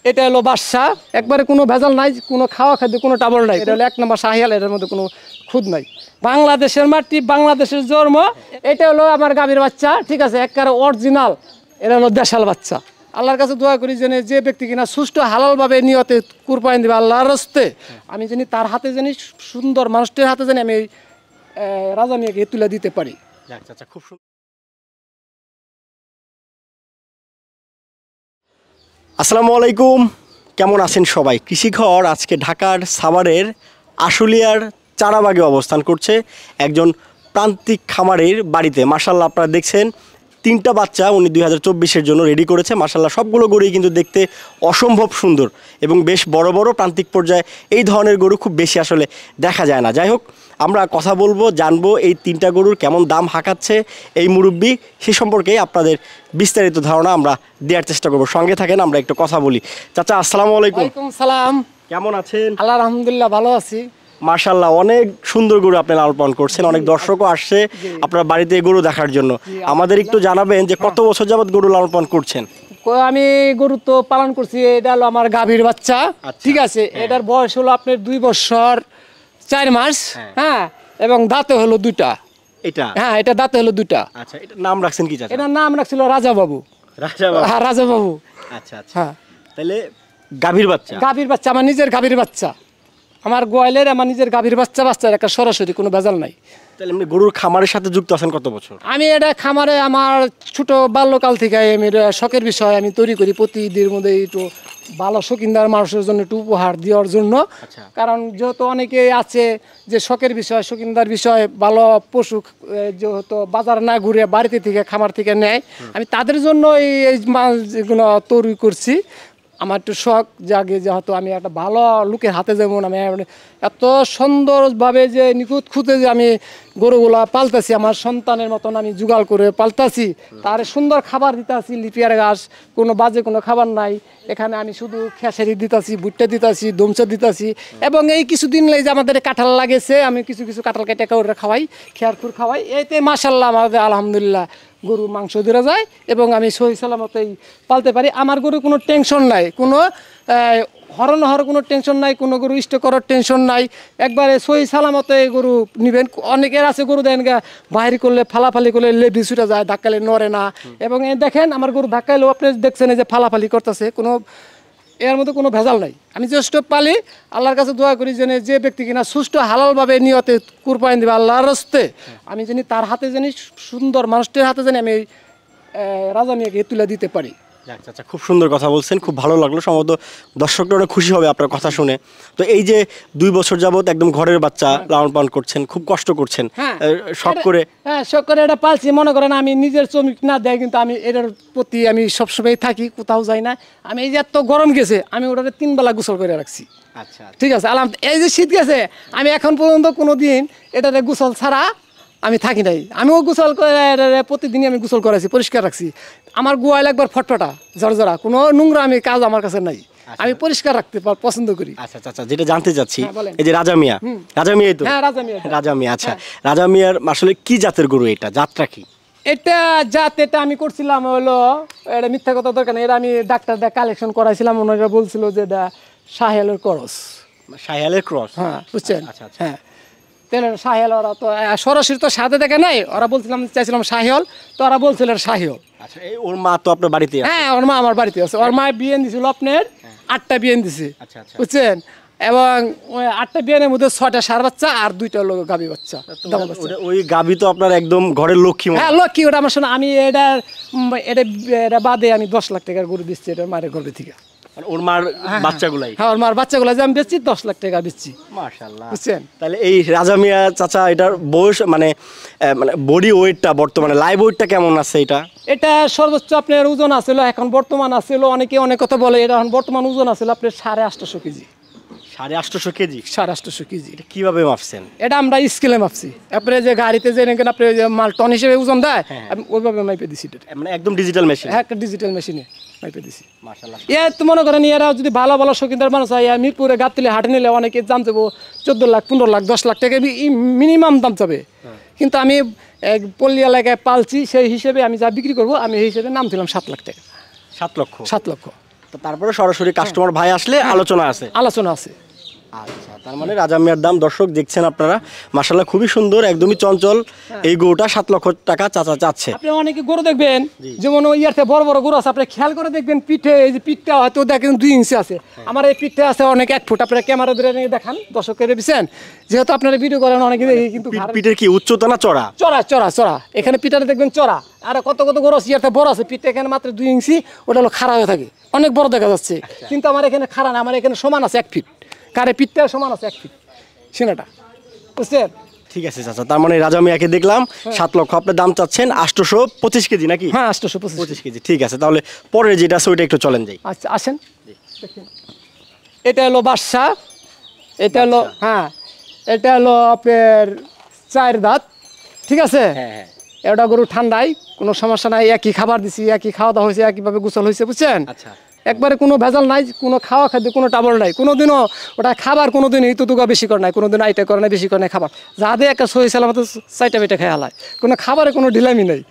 এটা হলো বাদশা, একবারে কোনো ভেজাল নাই, কোনো খাওয়া খাদ্য কোনো টাবল নাই। এটা হলো 1 নম্বর শাহিয়াল, এটার মধ্যে কোনো খুদ নাই। বাংলাদেশের মাটি, বাংলাদেশের জন্ম। এটা হলো আমার গাভীর বাচ্চা, ঠিক আছে, একবারে অরিজিনাল। এটা হলো দেশাল বাচ্চা। আল্লাহর কাছে দোয়া করি যেন যে ব্যক্তি কিনা সুষ্ঠু হালালভাবে নিয়তে কুরবানি দেবে আল্লাহর রাস্তে, আমি জানি তার হাতে জানি সুন্দর মানুষটির হাতে জানি আমি রাজা মিয়াকে তুলে দিতে পারি। আচ্ছা, খুব সুন্দর। আসসালামু আলাইকুম, কেমন আছেন সবাই? কৃষিঘর আজকে ঢাকার সাভারের আশুলিয়ার চারাবাগে অবস্থান করছে একজন প্রান্তিক খামারের বাড়িতে। মাশাআল্লাহ, আপনারা দেখছেন 3টা বাচ্চা উনি 2024-এর জন্য রেডি করেছে। মাশাআল্লাহ, সবগুলো গরুই কিন্তু দেখতে অসম্ভব সুন্দর এবং বেশ বড় বড়। প্রান্তিক পর্যায়ে এই ধরনের গরু খুব বেশি আসলে দেখা যায় না। যাই হোক, আমরা কথা বলবো, জানবো এই 3টা গরুর কেমন দাম হাঁকাচ্ছে এই মুরব্বি, সে সম্পর্কে আপনাদের বিস্তারিত ধারণা আমরা দেওয়ার চেষ্টা করবো। সঙ্গে থাকেন, আমরা একটু কথা বলি। চাচা, আসসালামু আলাইকুম। ওয়ালাইকুম সালাম। কেমন আছেন? আল্লাহ আলহামদুলিল্লাহ ভালো আছি। মাশাআল্লাহ, অনেক সুন্দর গরু আপনি লালন পালন করছেন। অনেক দর্শকও আসছে আপনার বাড়িতে গরু দেখার জন্য। আমাদের একটু জানাবেন যে কত বছর যাবত গরু লালন পালন করছেন? আমি গরু তো পালন করছি, এটা হলো আমার গাভীর বাচ্চা, ঠিক আছে। এটার বয়স হলো আপনার 2 বছর 4 মাস, হ্যাঁ, এবং দাঁতে হলো 2টা। এটা, হ্যাঁ, এটা দাঁতে হলো 2টা। আচ্ছা, এটার নাম রাখছেন কি চাচা? এটার নাম রাখছিল রাজা বাবু। রাজা বাবু? হ্যাঁ, রাজা বাবু। আচ্ছা আচ্ছা, হ্যাঁ, তাহলে গাভীর বাচ্চা? গাভীর বাচ্চা, আমার নিজের গাভীর বাচ্চা, আমার গোয়ালের, আমার নিজের গাভীর বাচ্চার একটা সরাসরি কোনো ভেজাল নাই। তাহলে এমনি গরুর খামারের সাথে যুক্ত আছেন কত বছর? আমি এটা খামারে আমার ছোট বাল্যকাল থেকে আমি শখের বিষয় আমি তৈরি করি, প্রতি ঈদের মধ্যে একটু ভালো শৌখিনদার মানুষের জন্য একটু উপহার দেওয়ার জন্য। কারণ যেহেতু অনেকে আছে যে শখের বিষয়, শৌখিনদার বিষয়, ভালো পশু যেহেতু বাজার না ঘুরে বাড়িতে থেকে খামার থেকে নেয়, আমি তাদের জন্য এই মাছ যেগুলো তৈরি করছি। আমার একটু শখ জাগে যেহেতু আমি একটা ভালো লোকের হাতে, যেমন আমি এত সুন্দরভাবে যে নিখুঁত খুঁতে যে আমি গরুগুলা পালতাছি, আমার সন্তানের মতন আমি জোগাড় করে পালতাছি, তার সুন্দর খাবার দিতাছি, লিপিয়ার ঘাস, কোনো বাজে কোনো খাবার নাই এখানে। আমি শুধু খেসারি দিতাছি, ভুট্টা দিতাছি, দমচা দিতাছি, এবং এই কিছুদিন যে আমাদের কাঁঠাল লাগেছে, আমি কিছু কিছু কাঁঠাল কেটে করে খাওয়াই, খেয়ারখুর খাওয়াই। এতে মাশাআল্লাহ আমাদের আলহামদুলিল্লাহ গরু মাংস দেওয়া যায় এবং আমি সহি সালামতেই পালতে পারি। আমার গরু কোনো টেনশন নাই, কোনো হরণ হওয়ার কোনো টেনশন নাই, কোনো গরু স্টক করার টেনশন নাই, একবারে সহি সালামতে গরু নেবেন। অনেকের আছে গরু দেন বাহির করলে ফালাফালি করলে লেবি ছুটে যায়, ধাক্কালে নড়ে না। এবং দেখেন আমার গরু ধাক্কাইলেও আপনি দেখছেন যে ফালাফালি করতেছে, কোনো এর মধ্যে কোনো ভেজাল নাই। আমি যথেষ্ট পালি, আল্লাহর কাছে দোয়া করি যেন যে ব্যক্তি কিনা সুষ্ঠু হালালভাবে নিয়তে কুরবানি দেবে আল্লাহর রাস্তে, আমি জানি তার হাতে জানি সুন্দর মানুষটির হাতে জানি আমি রাজা মিয়াকে তুলে দিতে পারি। আচ্ছা, খুব সুন্দর কথা বলছেন, খুব ভালো লাগলো। সম্ভবত দর্শকরা অনেক খুশি হবে আপনার কথা শুনে। তো এই যে 2 বছর যাবত একদম ঘরের বাচ্চা লালন পালন করছেন, খুব কষ্ট করছেন, শখ করে। হ্যাঁ, শখ করে এটা পালছি। মনে করেন আমি নিজের শ্রমিক না দেয়, কিন্তু আমি এটার প্রতি আমি সবসময় থাকি, কোথাও যাই না। আমি এই যে এত গরম গেছে, আমি ওটাতে 3 বেলা গোসল করে রাখছি। আচ্ছা, ঠিক আছে, এই যে শীত গেছে, আমি এখন পর্যন্ত কোনো দিন এটাতে গোসল ছাড়া আমি থাকি নাই। আমিও গোসল করে প্রতিদিনই আমি গোসল করাইছি, পরিষ্কার রাখছি। আমার গোয়াল একবার ফটফটা ঝরঝরা, কোনো নোংরা আমি কাজ আমার কাছে নাই, আমি পরিষ্কার রাখতে পছন্দ করি। আচ্ছা আচ্ছা, যেটা জানতে চাচ্ছি, এই যে রাজা মিয়া, রাজা মিয়াই তো? হ্যাঁ, রাজা মিয়া। রাজা মিয়া, আচ্ছা, রাজা মিয়ার আসলে কি জাতের গরু এটা? জাতটা কি? এটা জাত, এটা আমি করছিলাম হলো, এটা মিথ্যা কথা দরকার নেই, এটা আমি ডাক্তার দিয়ে কালেকশন করাইছিলাম, ওনারা বলছিল যে এটা শাহিয়ালের ক্রস। শাহিয়ালের ক্রস? হ্যাঁ, বুঝছেন। আচ্ছা আচ্ছা, হ্যাঁ, শাহিয়াল, ওরা তো সরাসরি তো সাথে দেখে নাই, ওরা বলছিলাম চাইছিলাম শাহিয়াল, তো ওরা বলছিল শাহিয়াল। আচ্ছা, এই ওর মা তো আপনার বাড়িতে আছে? হ্যাঁ, ওর মা আমার বাড়িতে আছে। ওর মা বিয়ে দিছিল আপনার 8টা বিয়ে দিছে, আচ্ছা আচ্ছা, বুঝছেন। এবং 8টা বিয়ের মধ্যে 6টা ষাঁড় বাচ্চা আর 2টা লোক গাভী বাচ্চা। ওই গাভী তো আপনার একদম ঘরের লক্ষ্মী। হ্যাঁ, লক্ষ্মী। ওটা আমার শোনা, আমি এটা বাদে আমি 10 লাখ টাকার গরু দিচ্ছি এটা মায়ের গর্ভে থেকে। ওর মার বাচ্চাগুলাই? হ্যাঁ, ওর মার বাচ্চাগুলো যে আমি বেচছি 10 লাখ টাকা বেচছি। মাশাআল্লাহ, বুঝছেন। তাহলে এই রাজা মিয়া চাচা, এটার বয়স মানে বডি ওয়েটটা বর্তমানে লাইভ ওয়েটটা কেমন আছে? এটা সর্বোচ্চ আপনার ওজন আছিল, এখন বর্তমান আছিল, অনেকে অনেক কথা বলে, এটা এখন বর্তমান ওজন আছিল আপনার 850 কেজি। 850 কেজি? 850 কেজি। এটা কিভাবে মাপছেন? এটা আমরা স্কেলে মাপছি। আপনি যে গাড়িতে যে আপনি মাল টন হিসেবে ওজন দেয়, আমি ওইভাবে মাইপে দিছি। মানে একদম ডিজিটাল মেশিন? হ্যাঁ, একটা ডিজিটাল মেশিনে মাইপে দিছি। মাশাআল্লাহ। তো মনে করেন এরা যদি ভালো ভালো শৌখিনদার মানুষ হয়, মিরপুরে গাবতলী হাটে নিলে অনেকে দাম যাবো 14 লাখ, 15 লাখ, 10 লাখ টাকা মিনিমাম দাম যাবে। কিন্তু আমি পল্লী এলাকায় পালছি, সেই হিসেবে আমি যা বিক্রি করবো, আমি এই হিসেবে নাম দিলাম 7 লাখ টাকা। 7 লক্ষ? 7 লক্ষ। তো তারপরে সরাসরি কাস্টমার ভাই আসলে আলোচনা আছে। আলোচনা আছে। আচ্ছা, তার মানে রাজা মিয়ার দাম দর্শক দেখছেন আপনারা, মাশাআল্লাহ খুবই সুন্দর, একদমই চঞ্চল। এই গরুটা 7 লক্ষ টাকা চাচা চাচ্ছে। আপনি অনেকে গরু দেখবেন যেমন ইয়ারতে বড় বড় গরু আছে, আপনি খেয়াল করে দেখবেন পিঠে, এই যে পিঠটা হয়তো দেখেন 2 ইঞ্চি আছে, আমার এই পিঠটা আছে অনেক 1 ফুট। আপনারা ক্যামেরা ধরে নিয়ে দেখান, দর্শকের দিচ্ছেন, যেহেতু আপনারা ভিডিও করেন অনেকে দেখি, কিন্তু পিঠের কি উচ্চতা না চড়া? চড়া চড়া চড়া, এখানে পিঠাটা দেখবেন চড়া। আর কত কত গরু আছে ইয়ারতে বড় আছে, পিঠটা এখানে মাত্র 2 ইঞ্চি, ওটা হলো খাড়া হয়ে থাকে, অনেক বড় দেখা যাচ্ছে। কিন্তু আমার এখানে খাড়া না, আমার এখানে সমান আছে 1 ফিট, কারে পিঠটা সমান আছে 1 ফিট সিনাটা, বুঝছেন? ঠিক আছে চাচা, তার মানে রাজা মিয়াকে দেখলাম 7 লক্ষ আপনার দাম চাচ্ছেন, 825 কেজি নাকি? হ্যাঁ 825 কেজি। ঠিক আছে, তাহলে পরের যেটা আছে ওইটা একটু চলেন যাই। আচ্ছা আসেন দেখেন, এটা হলো বাদশা, এটা হলো হ্যাঁ, এটা হলো আপনার 4 দাঁত, ঠিক আছে? হ্যাঁ। এটা গরু ঠান্ডায় কোনো সমস্যা নাই, একই খাবার দিছি, একই খাওয়া দাওয়া হয়েছে, একইভাবে গোসল হয়েছে, বুঝছেন? আচ্ছা, একবারে কোনো ভেজাল নাই, কোনো খাওয়া খাদ্য কোনো টাবল নাই, কোনোদিনও ওটা খাবার কোনোদিন ইতুতুকা বেশি করে নাই, কোনোদিন আইটা করে নাই, বেশি করে নাই খাবার, যা দিয়ে একটা সহি সালামত 4টা বেটা খেয়ে হালায়, কোনো খাবারে কোনো ঢিলামি নেই।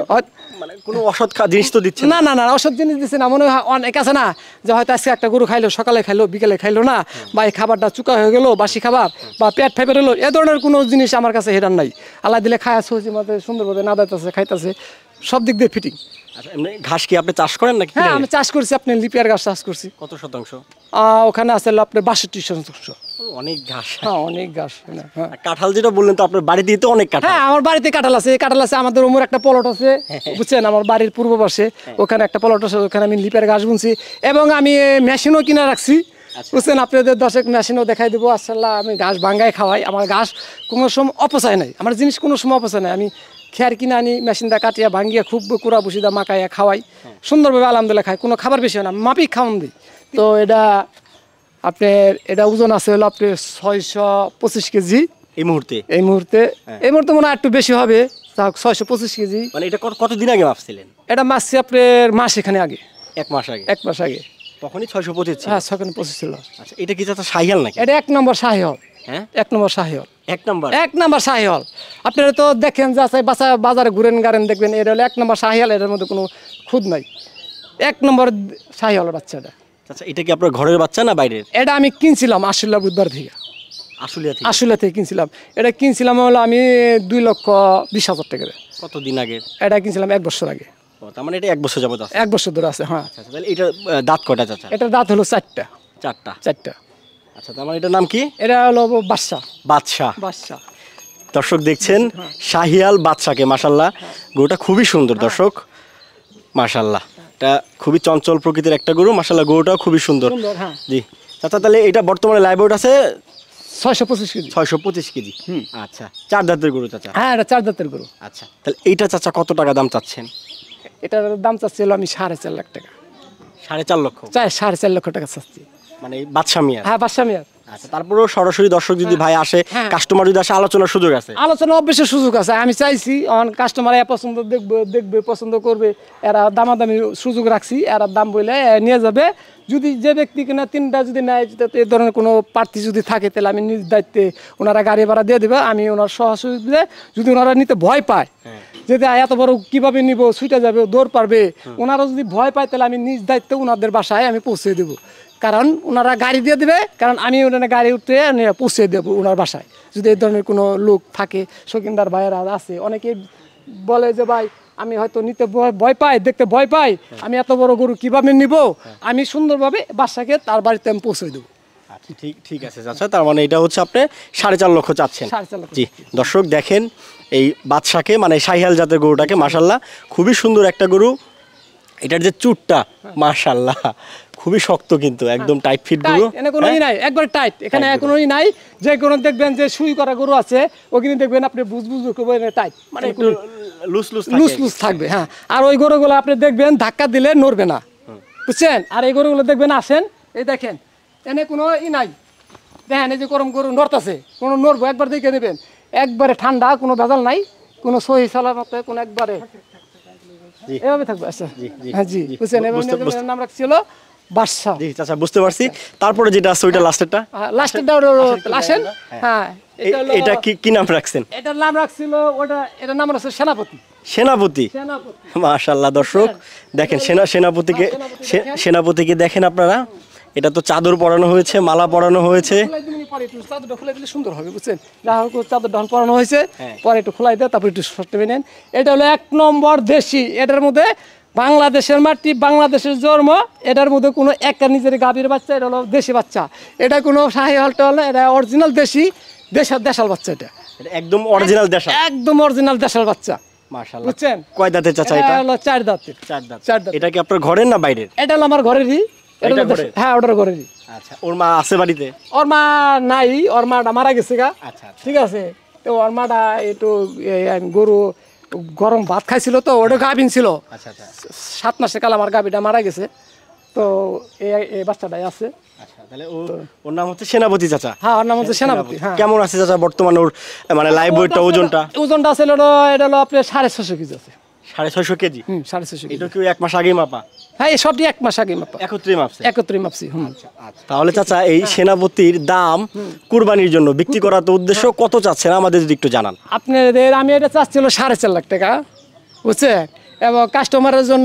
মানে কোনো অসৎ জিনিস তো দিচ্ছে না না না, অসৎ জিনিস দিচ্ছে না। মনে হয় অনেক আছে না, যে হয়তো আজকে একটা গরু খাইলো, সকালে খাইলো, বিকেলে খাইলো না, বা এই খাবারটা চুকা হয়ে গেলো, বাসি খাবার, বা পেট ফাইবার হলো, এ ধরনের কোনো জিনিস আমার কাছে হেরান নাই। আল্লাহ দিলে খায় সহজে মধ্যে সুন্দরভাবে না দাইতেছে, খাইতেছে, সব দিক দিয়ে ফিটিং। আচ্ছা, এমনি ঘাস কি আপনি চাষ করেন নাকি? হ্যাঁ আমি চাষ করছি, আপনি লিপিয়ার ঘাস চাষ করছি। কত শতাংশ? ওখানে আছে আপনার 62%। অনেক ঘাস। হ্যাঁ অনেক ঘাস। হ্যাঁ কাঁঠাল যেটা বললেন, তো আপনার বাড়িতেই তো অনেক কাঁঠাল। হ্যাঁ আমার বাড়িতে কাঁঠাল আছে, কাঁঠাল আছে, আমাদের ওমর একটা প্লট আছে, বুঝছেন? আমার বাড়ির পূর্ব পাশে ওখানে একটা প্লট আছে, ওখানে আমি লিপিয়ার ঘাস বুনছি, এবং আমি মেশিনও কিনা রাখছি, বুঝছেন? আপনাদের দর্শক মেশিনও দেখাই দেবো। আসলে আমি ঘাস ভাঙ্গায় খাওয়াই, আমার ঘাস কোনো সময় অপচয় নাই, আমার জিনিস কোনো সময় অপচয় নাই। আমি খেয়ার কিনে আনি, মেশিনটা কাটিয়া ভাঙ্গিয়া খুব কুড়া বসিদা মাখাইয়া খাওয়াই, সুন্দরভাবে আলহামদুলিল্লাহ খাই, কোনো খাবার বেশি হয় না, মাপিক খাওয়ান দিই। তো এটা আপনার এটা ওজন আছে হলো আপনার 625 কেজি এই মুহূর্তে। এই মুহূর্তে মনে হয় একটু বেশি হবে, 625 কেজি। মানে এটা কতদিন আগে মাপছিলেন? এটা মাসছি আপনার মাস এখানে আগে, 1 মাস আগে। 1 মাস আগে তখনই 625। হ্যাঁ 625 ছিল। আচ্ছা, এটা কি চাচা শাহিয়াল নাকি? এটা 1 নম্বর শাহিওয়াল। হ্যাঁ 1 নম্বর শাহিওয়াল। 1 নম্বর শাহিওয়াল। আপনারা তো দেখেন যাচাই বাজারে ঘুরেন গাড়েন দেখবেন, এটা হলো 1 নম্বর শাহিওয়াল, এটার মধ্যে কোনো খুদ নাই, 1 নম্বর শাহিওয়াল বাচ্চাটা। আচ্ছা, এটা কি আপনার ঘরের বাচ্চা না বাইরের? এটা আমি কিনছিলাম আশুলিয়া বুধবার থেকে, আশুলিয়া থেকে কিনছিলাম। এটা কিনছিলাম হলো আমি 2,20,000 টাকা। কতদিন আগে? এটা কিনছিলাম 1 বছর আগে। তার মানে এটা 1 বছর যাবত আছে? 1 বছর ধরে আছে। হ্যাঁ। আচ্ছা, তাহলে এটা দাঁত কয়টা চাচা? এটার দাঁত হলো 4টা। 4টা। আচ্ছা, তার মানে এটার নাম কি? এটা হলো বাদশা। দর্শক দেখছেন শাহিয়াল বাদশাকে, মাশাআল্লাহ গরুটা খুবই সুন্দর দর্শক, মাশাআল্লাহ। এটা খুবই চঞ্চল প্রকৃতির একটা গরু, মাশাআল্লাহ গরুটাও খুবই সুন্দর। জি চাচা, তাহলে এটা বর্তমানে লাইভ ওয়েট আছে 625 কেজি। 625 কেজি। আচ্ছা, 4 দাঁতের গরু চাচা? হ্যাঁ এটা 4 দাঁতের গরু। আচ্ছা, তাহলে এইটা চাচা কত টাকা দাম চাচ্ছেন? এটার দাম চাচ্ছিল আমি 4.5 লাখ টাকা। 4.5 লক্ষ? 4.5 লক্ষ টাকা চাচ্ছি। মানে বাদশা মিয়া? হ্যাঁ বাদশা মিয়া। আচ্ছা, তারপরেও সরাসরি দর্শক যদি ভাই আসে, কাস্টমার যদি আসে, আলোচনার সুযোগ আছে? আলোচনা অবশ্যই সুযোগ আছে। আমি চাইছি কাস্টমার পছন্দ দেখবে পছন্দ করবে, এরা দামাদামি সুযোগ রাখছি, এরা দাম বলে নিয়ে যাবে। যদি যে ব্যক্তি কিনা 3টা যদি নেয়, এই ধরনের কোনো প্রার্থী যদি থাকে, তাহলে আমি নিজ দায়িত্বে ওনারা গাড়ি ভাড়া দিয়ে দেবে, আমি ওনার সহযোগিতা। যদি ওনারা নিতে ভয় পায়, যদি এত বড় কিভাবে নিব, ছুটে যাবে, দৌড় পারবে, ওনারা যদি ভয় পায়, তাহলে আমি নিজ দায়িত্বে ওনাদের বাসায় আমি পৌঁছে দেবো। কারণ ওনারা গাড়ি দিয়ে দেবে, কারণ আমি ওনারা গাড়ি উঠতে পৌঁছে দেবো ওনার বাসায়। যদি এই ধরনের কোনো লোক থাকে, শৌখিনদার ভাইয়েরা আছে, অনেকে বলে যে ভাই আমি হয়তো নিতে ভয় পাই, দেখতে ভয় পাই, আমি এত বড় গরু কিভাবে নিব, আমি সুন্দরভাবে বাসাকে তার বাড়িতে আমি পৌঁছে দেবো। ঠিক আছে চাচা, তার মানে এটা হচ্ছে আপনি 4.5 লক্ষ চাচ্ছেন? 4.5 লক্ষ। জি দর্শক দেখেন এই বাদশাকে, মানে শাহিয়াল জাতের গরুটাকে, মাশাআল্লাহ খুবই সুন্দর একটা গরু। এটার যে চুটটা মাশাআল্লাহ খুবই শক্ত, কিন্তু একদম টাইট ফিট গরু। এখানে কোনো নাই, একবার টাইট, এখানে কোনো নাই। যে কোনো দেখবেন যে সুই করা গরু আছে, ওখানে দেখবেন আপনি বুঝ টাইট, মানে একটু লুজ থাকবে। হ্যাঁ, আর ওই গরুগুলো আপনি দেখবেন ধাক্কা দিলে নড়বে না, বুঝছেন? আর এই গরুগুলো দেখবেন আসেন, এই দেখেন এনে কোনো নাই, দেখেন এই যে গরু নড়তেছে, কোনো নড়বো, একবার দেখে নেবেন, একবারে ঠান্ডা, কোনো ভেজাল নাই, কোনো সহি সালামতে, কোনো একবারে এভাবে থাকবে। আচ্ছা হ্যাঁ জি, বুঝছেন? নাম রাখছিল বাদশা। জি চাচা বুঝতে পারছি। তারপরে যেটা আছে ওইটা লাস্টেরটা, লাস্টেরটা আসেন। হ্যাঁ এটা কি নাম রাখছেন? এটার নাম রাখছিল এটার নাম রাখছে সেনাপতি। সেনাপতি, মাশাআল্লাহ। দর্শক দেখেন সেনাপতিকে দেখেন আপনারা। এটা তো চাদর পরানো হয়েছে, মালা পরানো হয়েছে। চাদরটা খুলে দিলে সুন্দর হবে, বুঝছেন? চাদর ডান পরানো হয়েছে, পরে একটু খোলাই দেয়, তারপর একটু শর্ট নেন। এটা হলো 1 নম্বর দেশি। এটার মধ্যে বাংলাদেশের মাটি, বাংলাদেশের জন্ম। এটার মধ্যে কোনো একটা নিজের গাভীর বাচ্চা, এটা হলো দেশি বাচ্চা। এটা কোনো শাহী হলটা হলো, এটা অরিজিনাল দেশি দেশাল বাচ্চা। এটা একদম অরিজিনাল দেশাল, একদম অরিজিনাল দেশাল বাচ্চা। মাশাআল্লাহ। বুঝছেন? কয় দাঁতের চাচা এটা? হলো 4 দাঁতের। 4 দাঁত। এটা কি আপনার ঘরের না বাইরের? এটা হলো আমার ঘরেরই। হ্যাঁ, ওটার ঘরেরই। আচ্ছা, ওর মা আছে বাড়িতে? ওর মা নাই, ওর মাটা মারা গেছে গা। আচ্ছা, ঠিক আছে। তো ওর মাটা একটু গরু গরম ভাত খাইছিল, তো ওটা গাভিন ছিল। আচ্ছা আচ্ছা। 7 মাসের কাল আমার গাভিটা মারা গেছে, তো এই বাচ্চাটাই আছে। আচ্ছা, তাহলে ওর নাম হচ্ছে সেনাপতি চাচা? হ্যাঁ, ওর নাম হচ্ছে সেনাপতি। হ্যাঁ। কেমন আছে চাচা বর্তমানে ওর মানে লাইভ ওয়েটটা, ওজনটা? ওজনটা আছে এটা হলো আপনার 650 কেজি আছে। 650 কেজি? 650 কেজি। এটা কি 1 মাস আগেই মাপা? হ্যাঁ, এই সবটি 1 মাস আগে মাপা। একত্রে মাপছে? একত্রে মাপছি। তাহলে চাচা এই সেনাপতির দাম কুরবানির জন্য বিক্রি করার তো উদ্দেশ্য কত চাচ্ছেন আমাদের যদি একটু জানান? আপনাদের আমি এটা চাচ্ছিল 4.5 লাখ টাকা, বুঝছেন? এবং কাস্টমারের জন্য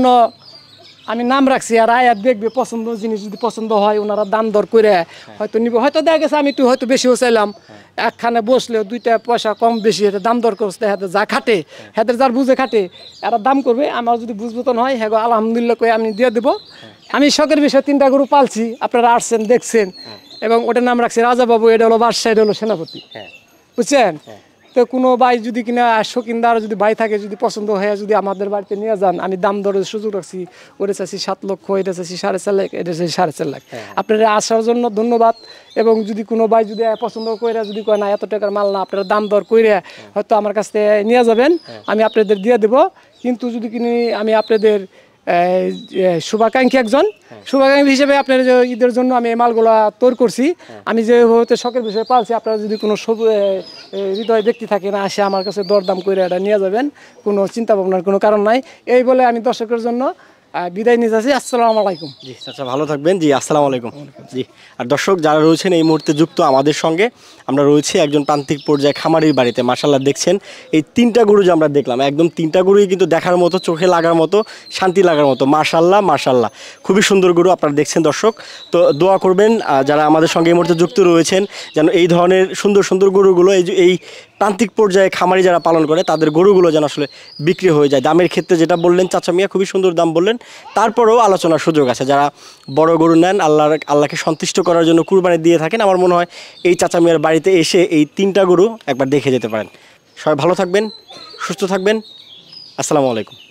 আমি নাম রাখছি, আর আয়াত দেখবে, পছন্দ জিনিস যদি পছন্দ হয় ওনারা দাম দর করে হয়তো নিব। হয়তো দেখা গেছে আমি একটু হয়তো বেশিও চাইলাম, একখানে বসলেও 2টা পয়সা কম বেশি এটা দাম দর করতে, হাতে যা খাটে, হাতের যার বুঝে খাটে এরা দাম করবে। আমার যদি বুঝবতন হয় হ্যাঁ আলহামদুলিল্লাহ করে আমি দিয়ে দেবো। আমি শখের বিষয়ে 3টা গরু পালছি, আপনারা আসছেন দেখছেন, এবং ওটার নাম রাখছি রাজা বাবু। এটা হলো বাদশা, এটা হলো সেনাপতি। বুঝছেন? তো কোনো ভাই যদি কিনা শৌখিনদার যদি ভাই থাকে, যদি পছন্দ হয় যদি আমাদের বাড়িতে নিয়ে যান, আমি দাম দরের সুযোগ রাখছি। ওটা চাচ্ছি 7 লক্ষ, এটা চাচ্ছি 4.5 লাখ, এটা চাচ্ছি 4.5 লাখ। আপনারা আসার জন্য ধন্যবাদ। এবং যদি কোনো ভাই যদি পছন্দ করে যদি কয় না এত টাকার মাল না, আপনারা দাম দর করে হয়তো আমার কাছ থেকে নিয়ে যাবেন, আমি আপনাদের দিয়ে দেবো। কিন্তু যদি কিনি আমি আপনাদের শুভাকাঙ্ক্ষী একজন, শুভাকাঙ্ক্ষী হিসেবে আপনার ঈদের জন্য আমি এই মালগুলা তৈরি করছি। আমি যে হতে শখের বিষয়ে পালছি, আপনারা যদি কোনো হৃদয় ব্যক্তি থাকে না, আসে আমার কাছে দরদাম করে এটা নিয়ে যাবেন, কোনো চিন্তা ভাবনার কোনো কারণ নাই। এই বলে আমি দর্শকের জন্য বিদায় নিয়ে যাচ্ছি। আসসালামু আলাইকুম। জি চাচা ভালো থাকবেন। জি আসসালামু আলাইকুম। জি আর দর্শক যারা রয়েছেন এই মুহূর্তে যুক্ত আমাদের সঙ্গে, আমরা রয়েছি একজন প্রান্তিক পর্যায়ে খামারির বাড়িতে। মাশাআল্লাহ দেখছেন এই 3টা গরু যে আমরা দেখলাম, একদম 3টা গরুই কিন্তু দেখার মতো, চোখে লাগার মতো, শান্তি লাগার মতো। মাশাআল্লাহ মাশাআল্লাহ, খুবই সুন্দর গরু আপনারা দেখছেন দর্শক। তো দোয়া করবেন যারা আমাদের সঙ্গে এই মুহূর্তে যুক্ত রয়েছেন, যেন এই ধরনের সুন্দর সুন্দর গরুগুলো এই প্রান্তিক পর্যায়ে খামারি যারা পালন করে তাদের গরুগুলো যেন আসলে বিক্রি হয়ে যায়। দামের ক্ষেত্রে যেটা বললেন চাচা মিয়া, খুবই সুন্দর দাম বললেন। তারপরেও আলোচনার সুযোগ আছে। যারা বড় গরু নেন, আল্লাহকে সন্তুষ্ট করার জন্য কুরবানি দিয়ে থাকেন, আমার মনে হয় এই চাচা মিয়ার বাড়িতে এসে এই 3টা গরু একবার দেখে যেতে পারেন। সবাই ভালো থাকবেন, সুস্থ থাকবেন। আসসালামু আলাইকুম।